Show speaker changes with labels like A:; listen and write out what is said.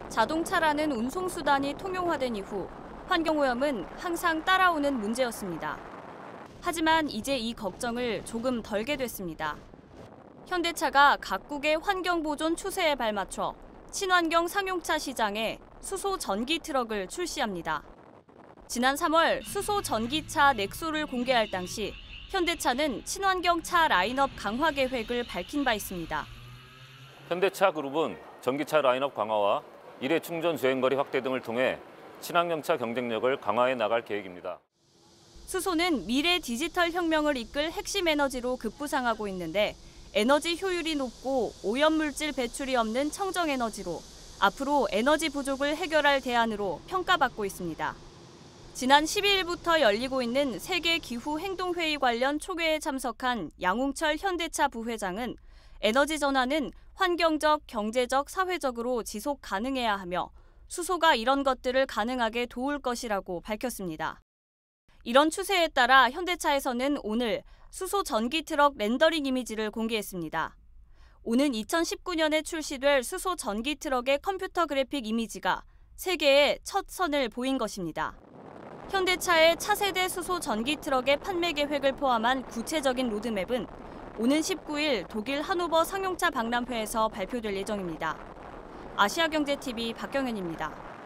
A: 자동차라는 운송수단이 통용화된 이후 환경오염은 항상 따라오는 문제였습니다. 하지만 이제 이 걱정을 조금 덜게 됐습니다. 현대차가 각국의 환경보존 추세에 발맞춰 친환경 상용차 시장에 수소 전기 트럭을 출시합니다. 지난 3월 수소 전기차 넥소를 공개할 당시 현대차는 친환경 차 라인업 강화 계획을 밝힌 바 있습니다.
B: 현대차 그룹은 전기차 라인업 강화와 일회 충전 주행거리 확대 등을 통해 친환경차 경쟁력을 강화해 나갈 계획입니다.
A: 수소는 미래 디지털 혁명을 이끌 핵심 에너지로 급부상하고 있는데 에너지 효율이 높고 오염물질 배출이 없는 청정에너지로 앞으로 에너지 부족을 해결할 대안으로 평가받고 있습니다. 지난 12일부터 열리고 있는 세계 기후 행동회의 관련 초계에 참석한 양웅철 현대차 부회장은 에너지 전환은 환경적, 경제적, 사회적으로 지속 가능해야 하며 수소가 이런 것들을 가능하게 도울 것이라고 밝혔습니다. 이런 추세에 따라 현대차에서는 오늘 수소 전기 트럭 렌더링 이미지를 공개했습니다. 오는 2019년에 출시될 수소 전기 트럭의 컴퓨터 그래픽 이미지가 세계에 첫 선을 보인 것입니다. 현대차의 차세대 수소 전기 트럭의 판매 계획을 포함한 구체적인 로드맵은 오는 19일 독일 하노버 상용차 박람회에서 발표될 예정입니다. 아시아경제TV 박경현입니다.